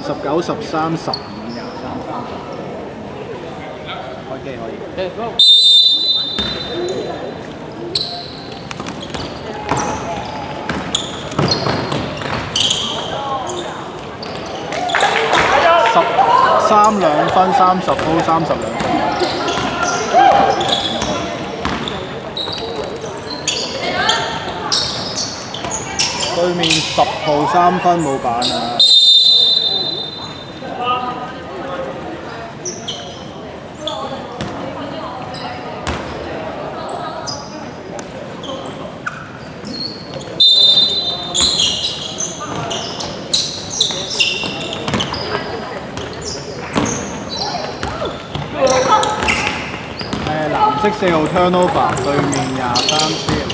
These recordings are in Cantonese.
19、13、15、23、開機可以。13兩分，30鋪32分。對面10號3分冇板啊！藍色4號 turnover， 對面23 steal。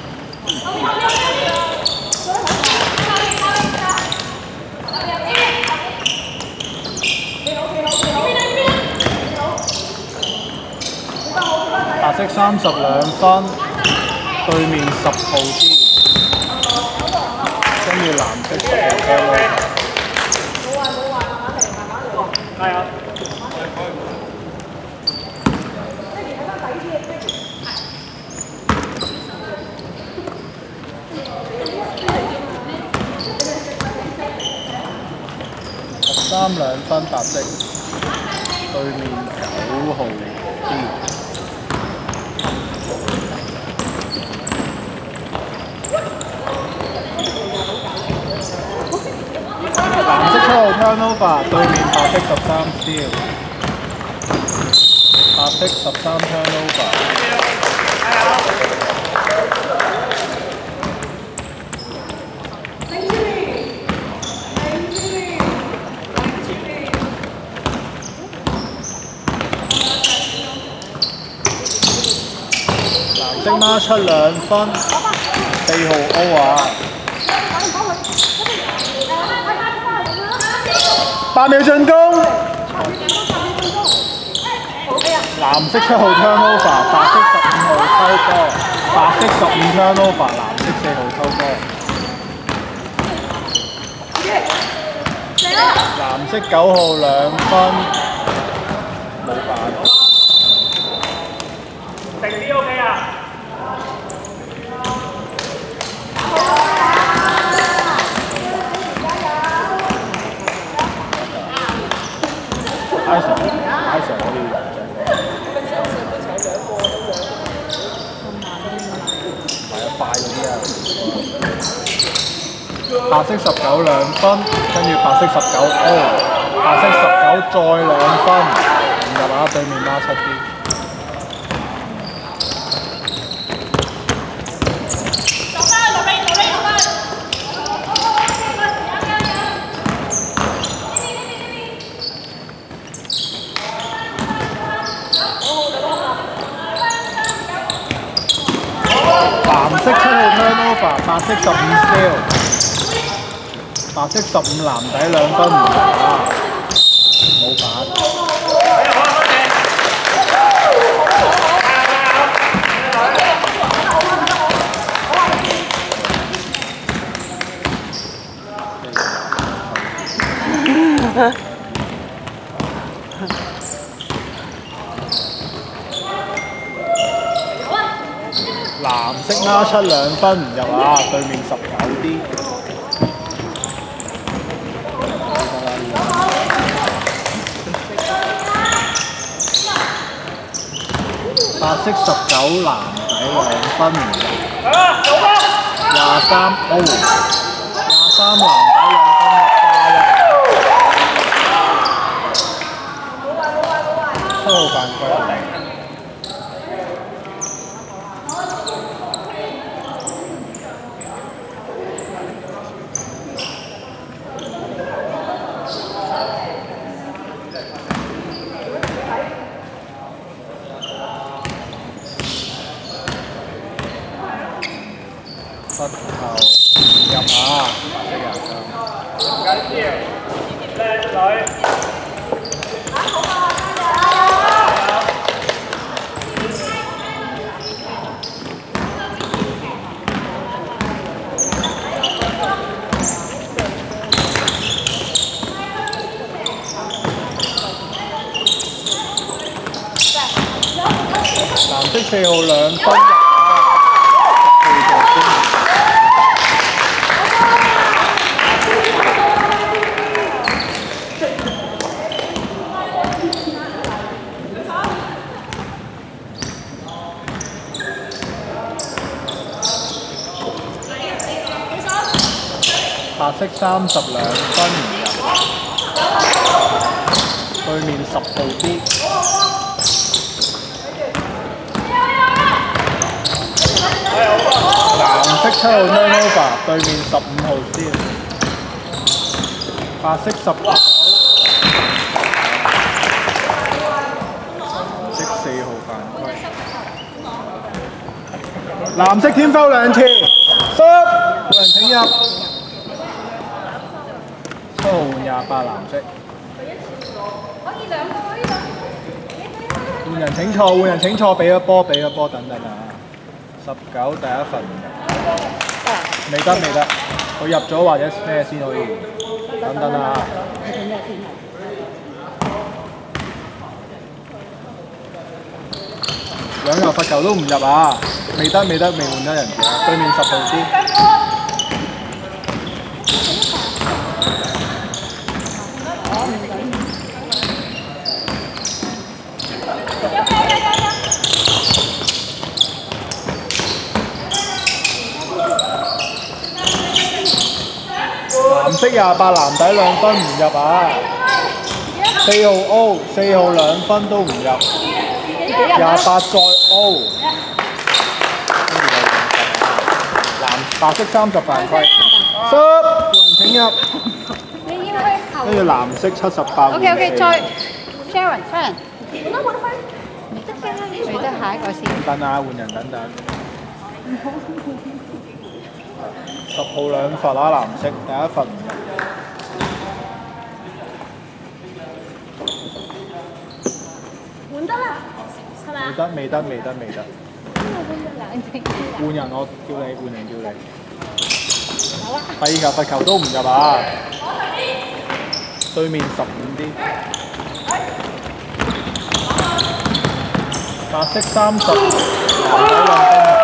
白色32分，對面10號 D， 跟住藍色10號 turnover。加油！13兩分白色，對面9號 D。藍色7號 turnover， 對面白色13 steal， 白色13 turnover。藍色孖出2分，4號 O 啊！8秒進攻。藍色7號 turnover， 白色15號抽波，白色15 turnover， 藍色4號抽波。藍色9號2分，冇板。定啲 OK 啊！I 成嗰啲係啊，快嗰啲啊！白色19 2分，跟住白色19 O， 白色19再2分，唔入啊！對面孖7啲。藍色7號 turnover， 白色15 steal， 白色15藍底2分唔入啊，冇板。藍色孖出2分唔入啊，對面19 D。白色19藍底2分唔入。23 O， 23藍底2分入7號犯規。失球入啊！唔緊要，靚女。 色4號2分入啊！10號助攻。白色32分唔入，對面10號 B。藍色7號 turnover， 對面15號 C。白色19，藍色4號犯規。藍色添foul 2次，有人請入。7號換28藍色。換人請錯，換人請錯，俾咗波，俾咗波，等等啊！19第一份唔入，未得未得，佢入咗或者咩先可以？等等啊！兩球罰球都唔入啊！未得未得，未換得人嘅，對面10號先。藍色28藍底2分唔入啊！4號 O， 4號2分都唔入，28再 O。白色30犯規，個人請入。跟住藍色78。 OK， 再 Sharon。你得下一個先。 等啊，換人等等。10號2罰啦，藍色第一罰唔入。 換得啦，係咪啊？ 未得。換人我叫你，換人叫你。 好啊。 第二球罰球都唔入啊！對面15啲。白色30，藍底2分。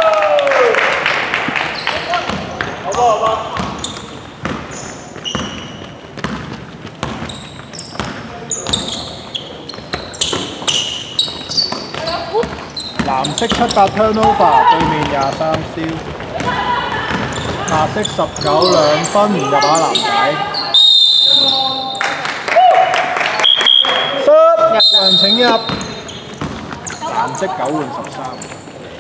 藍色78 turnover， 對面23steal。白色19 2分唔入啊，藍底。有人請入。藍色9換13。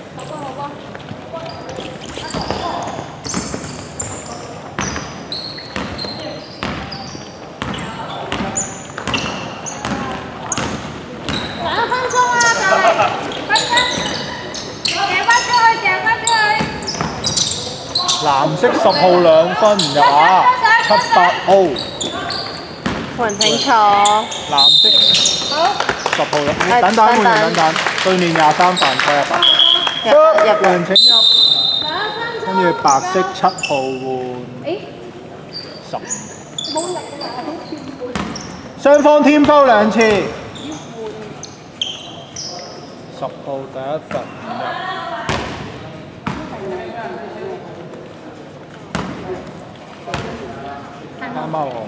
藍色10號2分唔入啊，78 O。 換清楚。 藍色10號2，等等換人等等，對面23犯規啊，白色。入人請入。跟住白色7號換15。雙方添foul 2次。10號第一罰唔入。啱啱好。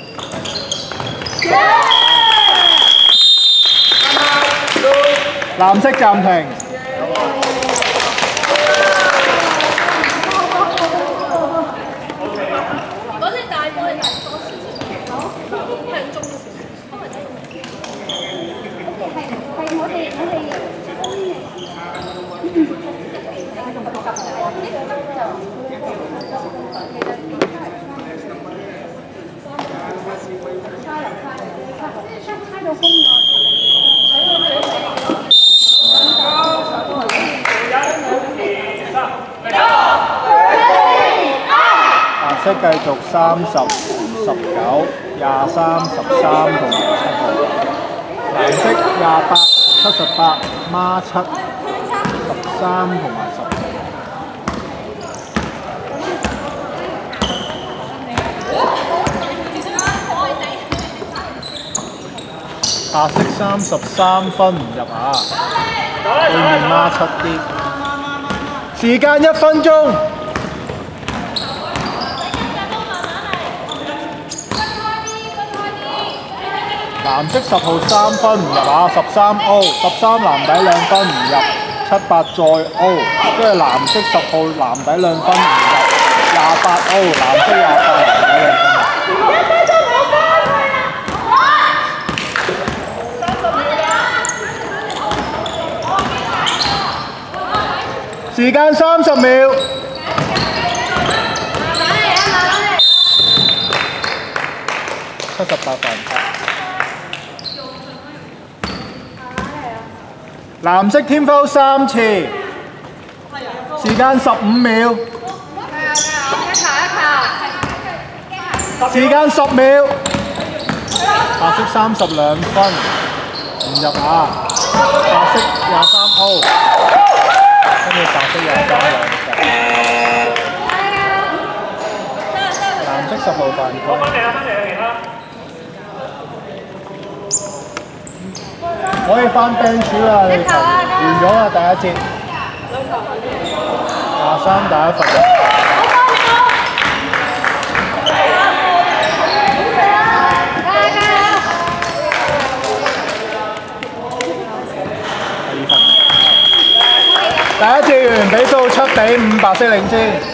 藍色暫停。 嗰隻大波你大多少少？係中少少。係我哋顏色繼續30、19、23、13同埋7號。藍色28、78、孖7、13同埋10號。白色33分唔入啊！ 對面孖七啲。時間1分鐘。藍色10號3分唔入啊，13 O， 13藍底2分唔入，7、8再 O， 跟住藍色10號藍底2分唔入，28 O， 藍色28藍底2分。時間30秒。78犯法。藍色天foul3次。時間15秒。時間10秒。白色32分，唔入啊！白色23 O。跟住白色23兩分，藍色10號犯規。可以翻 bench 啦，你球完咗啦第一節。23打1罰入。第一節完，比數7比5，白色領先。